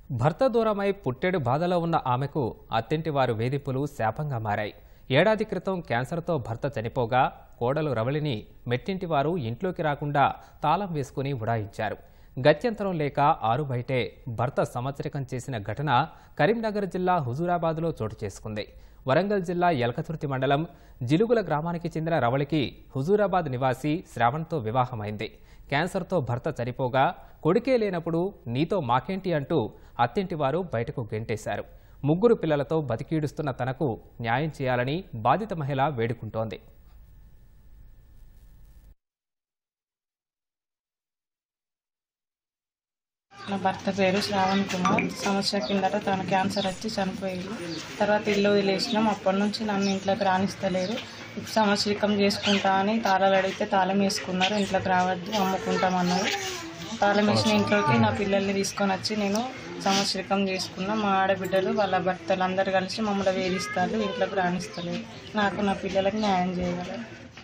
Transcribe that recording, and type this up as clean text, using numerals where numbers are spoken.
భర్త దూరమై పుట్టెడు బాధలో ఉన్న ఆమెకు అత్తింటి వారు వేధింపులు శాపంగా మారాయి. ఏడాది క్రితం క్యాన్సర్తో భర్త చనిపోగా కోడలు రవళిని మెట్టింటి వారు ఇంట్లోకి రాకుండా తాళం వేసుకుని ఉడాయించారు. గత్యంతరం లేక ఆరుబయటే భర్త సంవత్సరికం చేసిన ఘటన కరీంనగర్ జిల్లా హుజూరాబాద్లో చోటు చేసుకుంది. వరంగల్ జిల్లా ఎల్కతుర్తి మండలం జిలుగుల గ్రామానికి చెందిన రవళికి హుజూరాబాద్ నివాసి శ్రావణ్తో వివాహమైంది. క్యాన్సర్తో భర్త చనిపోగా కొడుకే లేనప్పుడు నీతో మాకేంటి అంటూ అత్తింటి వారు బయటకు గెంటేశారు. ముగ్గురు పిల్లలతో బతికీడుస్తున్న తనకు న్యాయం చేయాలని బాధిత మహిళ వేడుకుంటోంది. నా భర్త పేరు శ్రావణ్ కుమార్. సంవత్సరం కిందట తన క్యాన్సర్ వచ్చి చనిపోయింది. తర్వాత ఇల్లు వదిలేసినాం. అప్పటి నుంచి నన్ను ఇంట్లోకి రానిస్తలేరు. సంవత్సరికం చేసుకుంటా అని తాళాలు అడిగితే తాళం వేసుకున్నారు. ఇంట్లోకి రావద్దు, అమ్ముకుంటామన్నారు. తాళం వేసిన ఇంట్లోకి నా పిల్లల్ని తీసుకొని వచ్చి నేను సంవత్సరికం చేసుకున్నా. మా ఆడబిడ్డలు వాళ్ళ భర్తలు అందరు కలిసి మమ్మల్ని వేధిస్తారు, ఇంట్లోకి రానిస్తలేరు. నాకు నా పిల్లలకు న్యాయం చేయగలరు.